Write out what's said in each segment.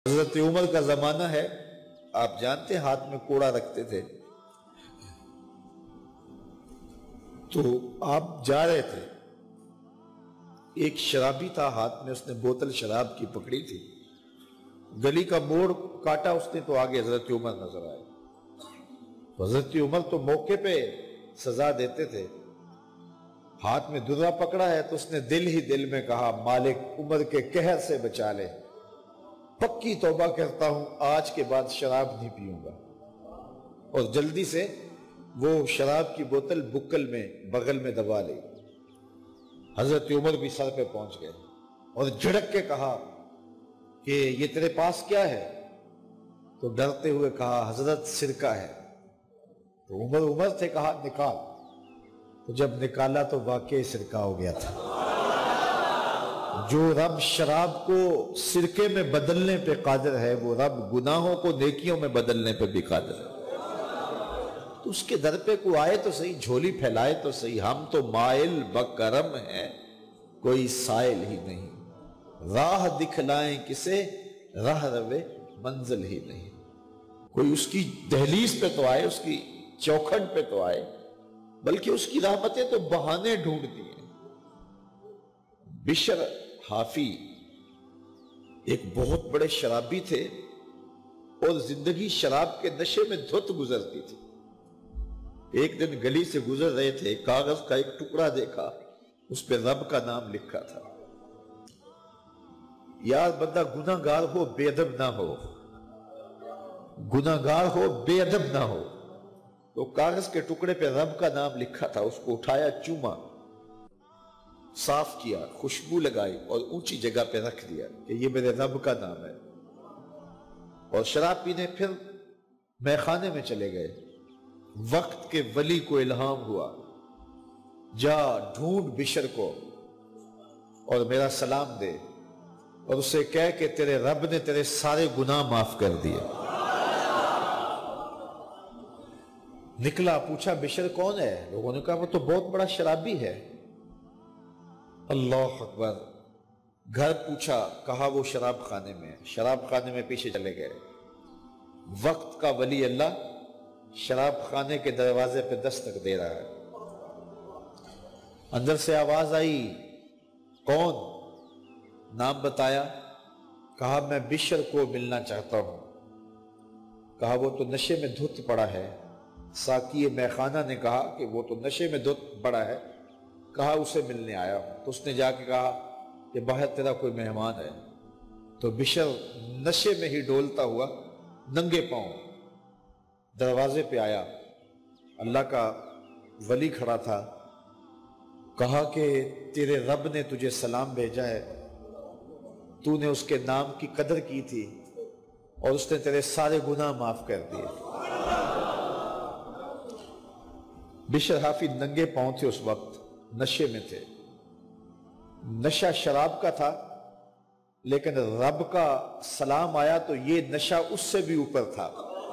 حضرت عمر کا زمانہ ہے، آپ جانتے ہیں ہاتھ میں کوڑا رکھتے تھے، تو آپ جا رہے تھے، ایک شرابی تھا، ہاتھ میں اس نے بوتل شراب کی پکڑی تھی، گلی کا موڑ کاٹا اس نے تو آگے حضرت عمر نظر آئے۔ حضرت عمر تو موقع پہ سزا دیتے تھے، ہاتھ میں درہ پکڑا ہے تو اس نے دل ہی دل میں کہا مالک عمر کے قہر سے بچا لے، پکی توبہ کرتا ہوں آج کے بعد شراب نہیں پیوں گا، اور جلدی سے وہ شراب کی بوتل بکل میں بغل میں دبا لی۔ حضرت عمر بھی سر پہ پہنچ گئے اور جھڑک کے کہا کہ یہ تیرے پاس کیا ہے؟ تو ڈرتے ہوئے کہا حضرت سرکہ ہے۔ تو عمر سے کہا نکال، تو جب نکالا تو واقعی سرکہ ہو گیا تھا۔ جو رب شراب کو سرکے میں بدلنے پہ قادر ہے، وہ رب گناہوں کو نیکیوں میں بدلنے پہ بھی قادر ہے۔ تو اس کے در پہ کوئی آئے تو صحیح، جھولی پھیلائے تو صحیح، ہم تو مائل بکرم ہیں کوئی سائل ہی نہیں، راہ دکھلائیں کسے راہ روے منزل ہی نہیں۔ کوئی اس کی دہلیز پہ تو آئے، اس کی چوکھٹ پہ تو آئے، بلکہ اس کی رحمتیں تو بہانے ڈھونڈتی ہیں۔ بشر حافی ایک بہت بڑے شرابی تھے اور زندگی شراب کے نشے میں دھت گزرتی تھی۔ ایک دن گلی سے گزر رہے تھے، کاغذ کا ایک ٹکڑا دیکھا، اس پہ رب کا نام لکھا تھا۔ یار بندہ گناہ گار ہو بے ادب نہ ہو، گناہ گار ہو بے ادب نہ ہو۔ تو کاغذ کے ٹکڑے پہ رب کا نام لکھا تھا، اس کو اٹھایا، چوما، صاف کیا، خوشبو لگائی اور اونچی جگہ پہ رکھ دیا کہ یہ میرے رب کا نام ہے، اور شراب پینے پھر میخانے میں چلے گئے۔ وقت کے ولی کو الہام ہوا، جا ڈھونڈ بشر کو اور میرا سلام دے اور اسے کہہ کہ تیرے رب نے تیرے سارے گناہ معاف کر دیے۔ نکلا، پوچھا بشر کون ہے؟ لوگوں نے کہا وہ تو بہت بڑا شرابی ہے۔ اللہ اکبر۔ گھر پوچھا، کہا وہ شراب خانے میں، شراب خانے میں پیچھے چلے گئے۔ وقت کا ولی اللہ شراب خانے کے دروازے پہ دستک دے رہا ہے۔ اندر سے آواز آئی، کون؟ نام بتایا، کہا میں بشر کو ملنا چاہتا ہوں۔ کہا وہ تو نشے میں دھت پڑا ہے۔ ساقی میخانہ نے کہا کہ وہ تو نشے میں دھت پڑا ہے، کہا اسے ملنے آیا ہوں۔ تو اس نے جا کے کہا کہ باہر تیرا کوئی مہمان ہے۔ تو بشر نشے میں ہی ڈولتا ہوا ننگے پاؤں دروازے پہ آیا، اللہ کا ولی کھڑا تھا، کہا کہ تیرے رب نے تجھے سلام بھیجا ہے، تو نے اس کے نام کی قدر کی تھی اور اس نے تیرے سارے گناہ معاف کر دیے۔ بشر حافی ننگے پاؤں تھے، اس وقت نشے میں تھے، نشہ شراب کا تھا، لیکن رب کا سلام آیا تو یہ نشہ اس سے بھی اوپر تھا۔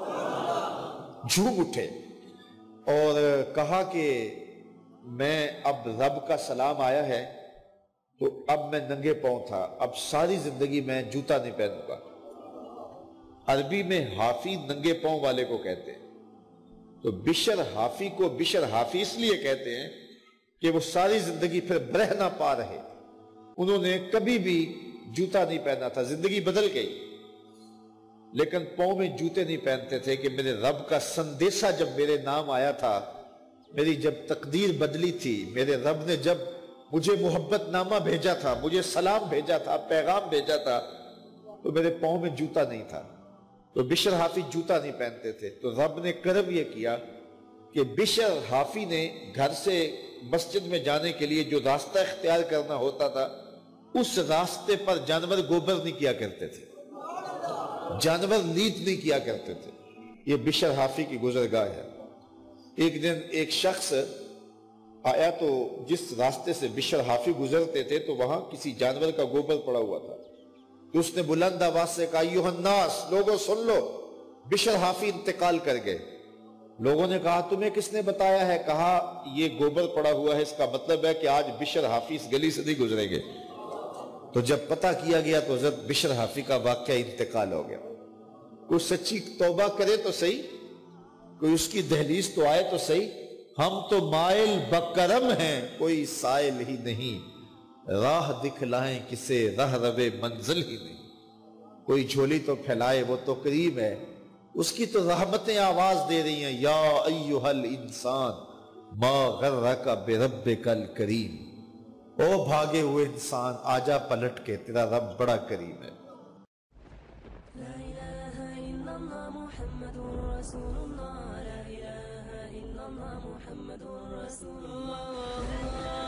جھوم اٹھے اور کہا کہ میں اب رب کا سلام آیا ہے تو اب میں ننگے پاؤں تھا، اب ساری زندگی میں جوتا نہیں پہنوں گا۔ عربی میں حافی ننگے پاؤں والے کو کہتے ہیں، تو بشر حافی کو بشر حافی اس لیے کہتے ہیں کہ وہ ساری زندگی پھر برہنہ پا رہے، انہوں نے کبھی بھی جوتا نہیں پہنا تھا، زندگی بدل گئی، لیکن پاؤں میں جوتے نہیں پہنتے تھے کہ میرے رب کا سندیسہ جب میرے نام آیا تھا، میری جب تقدیر بدلی تھی، میرے رب نے جب مجھے محبت نامہ بھیجا تھا، مجھے سلام بھیجا تھا، پیغام بھیجا تھا، تو میرے پاؤں میں جوتا نہیں تھا۔ تو بشر حافی جوتا نہیں پہنتے تھے، تو رب نے کرم یہ کیا کہ بشر حافی نے گھر سے مسجد میں جانے کے لیے جو راستہ اختیار کرنا ہوتا تھا، اس راستے پر جانور گوبر نہیں کیا کرتے تھے، جانور لیت نہیں کیا کرتے تھے۔ یہ بشر حافی کی گزرگاہ ہے۔ ایک دن ایک شخص آیا تو جس راستے سے بشر حافی گزرتے تھے تو وہاں کسی جانور کا گوبر پڑا ہوا تھا، تو اس نے بلند آواز سے کہا ایھا الناس، لوگوں سن لو، بشر حافی انتقال کر گئے۔ لوگوں نے کہا تمہیں کس نے بتایا ہے؟ کہا یہ گوبر پڑا ہوا ہے، اس کا مطلب ہے کہ آج بشر حافی اس گلی سے نہیں گزریں گے۔ تو جب پتہ کیا گیا تو حضرت بشر حافی کا واقعہ انتقال ہو گیا. کوئی سچی توبہ کرے تو صحیح, کوئی اس کی دہلیز تو آئے تو صحیح. ہم تو مائل بکرم ہیں, کوئی سائل ہی نہیں, راہ دکھلائیں کسے راہ روے منزل ہی نہیں. کوئی جھولی تو پھیلائے وہ تو کریم ہے, اس کی تو رحمتیں آواز دے رہی ہیں, یا ایھا الانسان ما غرک بربک الکریم. او بھاگے ہوئے انسان, آجا پلٹ کے, تیرا رب بڑا کریم ہے. لا إله إلا الله محمد رسول الله. لا إله إلا الله محمد رسول الله.